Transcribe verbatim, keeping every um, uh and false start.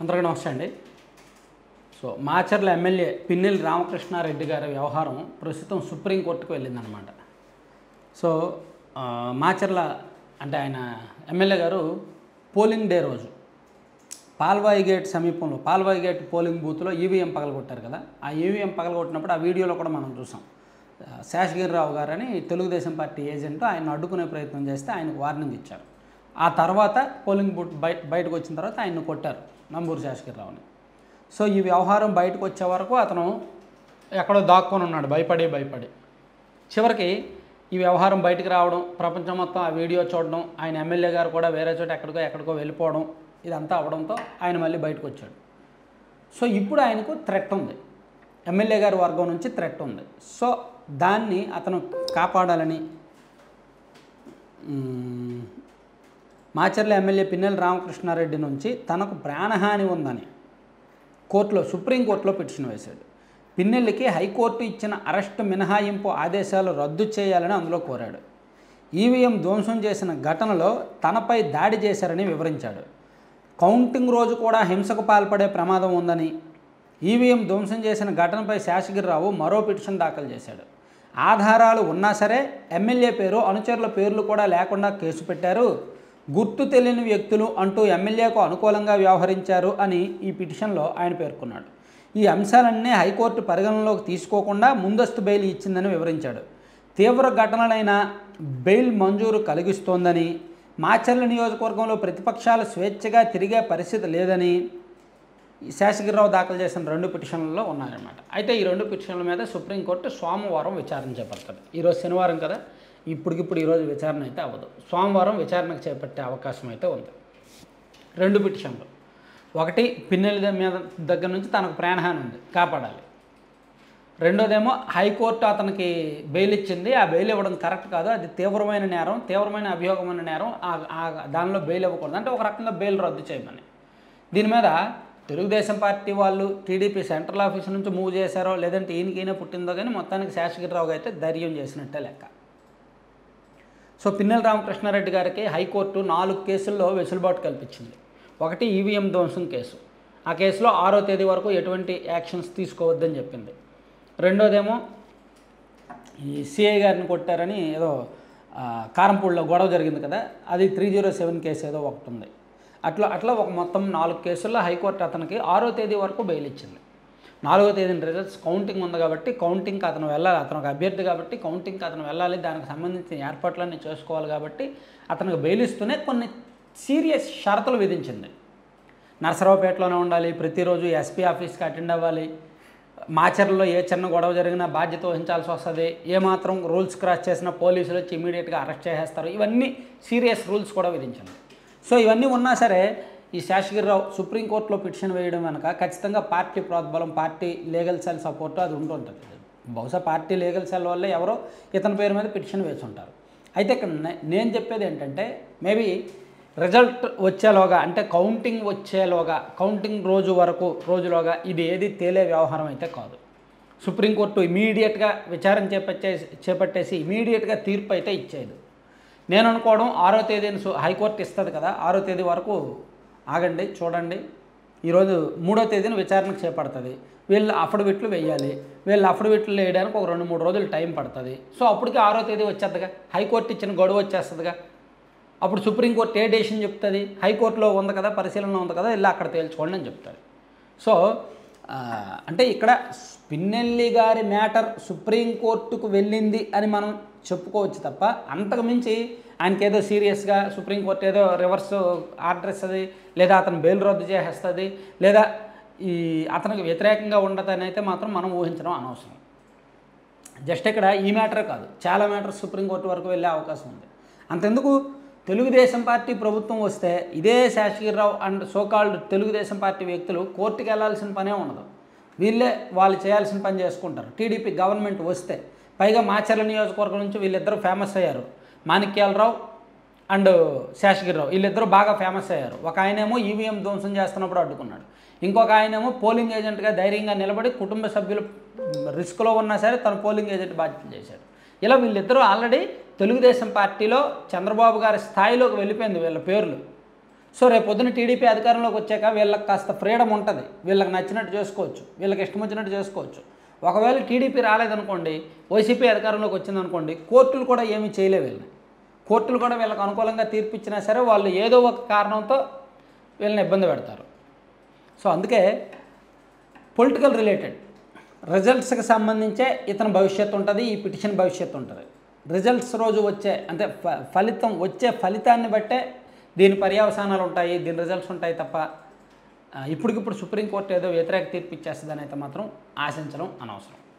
అందరికీ నమస్తే అండి. సో మాచర్ల ఎమ్మెల్యే పిన్నెల్లి రామకృష్ణారెడ్డి గారి వ్యవహారం ప్రస్తుతం సుప్రీంకోర్టుకు వెళ్ళిందనమాట. సో మాచర్ల అంటే ఆయన ఎమ్మెల్యే గారు పోలింగ్ డే రోజు పాల్వాయి గేట్ సమీపంలో పాల్వాయి గేట్ పోలింగ్ బూత్లో ఈవీఎం పగలగొట్టారు కదా. ఆ ఈవీఎం పగలగొట్టినప్పుడు ఆ వీడియోలో కూడా మనం చూసాం. శేషగిరిరావు గారని తెలుగుదేశం పార్టీ ఏజెంట్ ఆయన అడ్డుకునే ప్రయత్నం చేస్తే ఆయనకు వార్నింగ్ ఇచ్చారు. ఆ తర్వాత పోలింగ్ బూత్ బయట బయటకు వచ్చిన తర్వాత ఆయన్ని కొట్టారు నంబూరు శేషగిరిరావుని. సో ఈ వ్యవహారం బయటకు వచ్చే వరకు అతను ఎక్కడో దాక్కొని ఉన్నాడు భయపడి భయపడి చివరికి ఈ వ్యవహారం బయటకు రావడం, ప్రపంచం మొత్తం ఆ వీడియో చూడడం, ఆయన ఎమ్మెల్యే గారు కూడా వేరే చోట ఎక్కడికో ఎక్కడికో వెళ్ళిపోవడం, ఇదంతా అవడంతో ఆయన మళ్ళీ బయటకు వచ్చాడు. సో ఇప్పుడు ఆయనకు థ్రెట్ ఉంది, ఎమ్మెల్యే గారి వర్గం నుంచి థ్రెట్ ఉంది. సో దాన్ని అతను కాపాడాలని మాచర్ల ఎమ్మెల్యే పిన్నెల్లి రామకృష్ణారెడ్డి నుంచి తనకు ప్రాణహాని ఉందని కోర్టులో సుప్రీంకోర్టులో పిటిషన్ వేశాడు. పిన్నెల్లికి హైకోర్టు ఇచ్చిన అరెస్టు మినహాయింపు ఆదేశాలు రద్దు చేయాలని అందులో కోరాడు. ఈవీఎం ధ్వంసం చేసిన ఘటనలో తనపై దాడి చేశారని వివరించాడు. కౌంటింగ్ రోజు కూడా హింసకు పాల్పడే ప్రమాదం ఉందని, ఈవీఎం ధ్వంసం చేసిన ఘటనపై శేషగిరిరావు మరో పిటిషన్ దాఖలు చేశాడు. ఆధారాలు ఉన్నా సరే ఎమ్మెల్యే పేరు, అనుచరుల పేర్లు కూడా లేకుండా కేసు పెట్టారు, గుర్తు తెలియని వ్యక్తులు అంటూ ఎమ్మెల్యేకు అనుకూలంగా వ్యవహరించారు అని ఈ పిటిషన్లో ఆయన పేర్కొన్నాడు. ఈ అంశాలన్నీ హైకోర్టు పరిగణనలోకి తీసుకోకుండా ముందస్తు బెయిల్ ఇచ్చిందని వివరించాడు. తీవ్ర ఘటనలైన బెయిల్ మంజూరు కలిగిస్తోందని, మాచర్ల నియోజకవర్గంలో ప్రతిపక్షాలు స్వేచ్ఛగా తిరిగే పరిస్థితి లేదని శేషగిరిరావు దాఖలు చేసిన రెండు పిటిషన్లలో ఉన్నాయన్నమాట. అయితే ఈ రెండు పిటిషన్ల మీద సుప్రీంకోర్టు సోమవారం విచారణ చేపడుతుంది. ఈరోజు శనివారం కదా, ఇప్పటికిప్పుడు ఈరోజు విచారణ అయితే అవ్వదు. సోమవారం విచారణకు చేపట్టే అవకాశం అయితే ఉంది. రెండు పిటిషన్లు, ఒకటి పిన్నెల్లి మీద దగ్గర నుంచి తనకు ప్రాణహాని ఉంది, కాపాడాలి. రెండోదేమో హైకోర్టు అతనికి బెయిల్ ఇచ్చింది, ఆ బెయిల్ ఇవ్వడం కరెక్ట్ కాదు, అది తీవ్రమైన నేరం, తీవ్రమైన అభియోగమైన నేరం, దానిలో బెయిల్ ఇవ్వకూడదు అంటే ఒక రకంగా బెయిల్ రద్దు చేయమని. దీని మీద తెలుగుదేశం పార్టీ వాళ్ళు టీడీపీ సెంట్రల్ ఆఫీస్ నుంచి మూవ్ చేశారో లేదంటే ఈయనకైనా పుట్టిందో కానీ మొత్తానికి శేషగిరిరావు అయితే ధైర్యం చేసినట్టే లెక్క. సో పిన్నెల్లి రామకృష్ణారెడ్డి గారికి హైకోర్టు నాలుగు కేసుల్లో వెసులుబాటు కల్పించింది. ఒకటి ఈవీఎం ధ్వంసం కేసు, ఆ కేసులో ఆరో తేదీ వరకు ఎటువంటి యాక్షన్స్ తీసుకోవద్దని చెప్పింది. రెండోదేమో ఈ సిఐ గారిని కొట్టారని ఏదో కారంపూడిలో గొడవ జరిగింది కదా, అది త్రీ జీరో సెవెన్ కేసు ఏదో ఒకటి ఉంది. అట్లా అట్లా ఒక మొత్తం నాలుగు కేసుల్లో హైకోర్టు అతనికి ఆరో తేదీ వరకు బెయిల్ ఇచ్చింది. నాలుగో తేదీన రిజల్ట్స్ కౌంటింగ్ ఉంది కాబట్టి కౌంటింగ్కి అతను వెళ్ళాలి, అతను ఒక అభ్యర్థి కాబట్టి కౌంటింగ్కి అతను వెళ్ళాలి, దానికి సంబంధించిన ఏర్పాట్లన్నీ చేసుకోవాలి కాబట్టి అతనికి బెయిల్ ఇస్తూనే కొన్ని సీరియస్ షరతులు విధించింది. నరసరావుపేటలోనే ఉండాలి, ప్రతిరోజు ఎస్పీ ఆఫీస్కి అటెండ్ అవ్వాలి, మాచర్లలో ఏ చిన్న గొడవ జరిగినా బాధ్యత వహించాల్సి వస్తుంది, ఏమాత్రం రూల్స్ క్రాస్ చేసిన పోలీసులు వచ్చి ఇమీడియట్గా అరెస్ట్ చేసేస్తారు, ఇవన్నీ సీరియస్ రూల్స్ కూడా విధించింది. సో ఇవన్నీ ఉన్నా సరే ఈ శేషగిరిరావు సుప్రీంకోర్టులో పిటిషన్ వేయడం వెనక ఖచ్చితంగా పార్టీ ప్రోద్బలం, పార్టీ లీగల్ సెల్ సపోర్టు అది ఉంటుంటుంది. బహుశా పార్టీ లీగల్ సెల్ వల్లే ఎవరో ఇతని పేరు మీద పిటిషన్ వేసి ఉంటారు. అయితే ఇక్కడ నేను చెప్పేది ఏంటంటే మేబీ రిజల్ట్ వచ్చేలోగా అంటే కౌంటింగ్ వచ్చేలోగా కౌంటింగ్ రోజు వరకు రోజులోగా ఇది ఏది తేలే వ్యవహారం అయితే కాదు. సుప్రీంకోర్టు ఇమీడియట్గా విచారణ చేపట్టేసి చేపట్టేసి ఇమీడియట్గా తీర్పు అయితే ఇచ్చేది. నేను అనుకోవడం ఆరో తేదీని హైకోర్టు ఇస్తుంది కదా, ఆరో తేదీ వరకు ఆగండి చూడండి, ఈరోజు మూడో తేదీన విచారణకు చేపడుతుంది, వీళ్ళు అఫిడవిట్లు వేయాలి, వీళ్ళు అఫిడవిట్లు వేయడానికి ఒక రెండు మూడు రోజులు టైం పడుతుంది. సో అప్పటికి ఆరో తేదీ వచ్చేద్దిగా, హైకోర్టు ఇచ్చిన గడువు వచ్చేస్తుందిగా, అప్పుడు సుప్రీంకోర్టు ఏ డెసిషన్ చెప్తుంది, హైకోర్టులో ఉంది కదా, పరిశీలన ఉంది కదా, వెళ్ళి అక్కడ తేల్చుకోండి అని చెప్తుంది. సో అంటే ఇక్కడ పిన్నెల్లి గారి మ్యాటర్ సుప్రీంకోర్టుకు వెళ్ళింది అని మనం చెప్పుకోవచ్చు తప్ప అంతకు మించి ఆయనకి ఏదో సీరియస్గా సుప్రీంకోర్టు ఏదో రివర్స్ ఆర్డర్ ఇస్తుంది, లేదా అతను బెయిల్ రద్దు చేసేస్తుంది, లేదా ఈ అతనికి వ్యతిరేకంగా ఉండదని అయితే మాత్రం మనం ఊహించడం అనవసరం. జస్ట్ ఇక్కడ ఈ మ్యాటరే కాదు, చాలా మ్యాటర్స్ సుప్రీంకోర్టు వరకు వెళ్ళే అవకాశం ఉంది. అంతెందుకు తెలుగుదేశం పార్టీ ప్రభుత్వం వస్తే ఇదే Seshagiri Rao and so called Telugu Desam party వ్యక్తులు కోర్టుకు వెళ్లాల్సిన పనే ఉండదు, వీళ్ళే వాళ్ళు చేయాల్సిన పని చేసుకుంటారు. టీడీపీ గవర్నమెంట్ వస్తే పైగా మాచర్ల నియోజకవర్గం నుంచి వీళ్ళిద్దరూ ఫేమస్ అయ్యారు, మాణిక్యాలరావు అండ్ శేషగిరిరావు వీళ్ళిద్దరూ బాగా ఫేమస్ అయ్యారు. ఒక ఆయనేమో ఈవీఎం ధ్వంసం చేస్తున్నప్పుడు అడ్డుకున్నాడు, ఇంకొక ఆయనేమో పోలింగ్ ఏజెంట్గా ధైర్యంగా నిలబడి కుటుంబ సభ్యులు రిస్క్లో ఉన్నా సరే తను పోలింగ్ ఏజెంట్ బాధ్యత చేశాడు. ఇలా వీళ్ళిద్దరూ ఆల్రెడీ తెలుగుదేశం పార్టీలో చంద్రబాబు గారి స్థాయిలోకి వెళ్ళిపోయింది వీళ్ళ పేర్లు. సో రేపు పొద్దున టీడీపీ అధికారంలోకి వచ్చాక వీళ్ళకి కాస్త ఫ్రీడమ్ ఉంటుంది, వీళ్ళకి నచ్చినట్టు చేసుకోవచ్చు, వీళ్ళకి ఇష్టం వచ్చినట్టు చేసుకోవచ్చు. ఒకవేళ టీడీపీ రాలేదనుకోండి, వైసీపీ అధికారంలోకి వచ్చిందనుకోండి, కోర్టులు కూడా ఏమీ చేయలేవు వీళ్ళని. కోర్టులు కూడా వీళ్ళకి అనుకూలంగా తీర్పు ఇచ్చినా సరే వాళ్ళు ఏదో ఒక కారణంతో వీళ్ళని ఇబ్బంది పెడతారు. సో అందుకే పొలిటికల్ రిలేటెడ్ రిజల్ట్స్కి సంబంధించే ఇతని భవిష్యత్తు ఉంటుంది, ఈ పిటిషన్ భవిష్యత్తు ఉంటుంది. రిజల్ట్స్ రోజు వచ్చే అంటే ఫ ఫలితం వచ్చే ఫలితాన్ని బట్టే దీని పర్యవసానాలు ఉంటాయి, దీని రిజల్ట్స్ ఉంటాయి తప్ప ఇప్పటికిప్పుడు సుప్రీంకోర్టు ఏదో వ్యతిరేక తీర్పు ఇచ్చేస్తుందని అయితే మాత్రం ఆశించడం అనవసరం.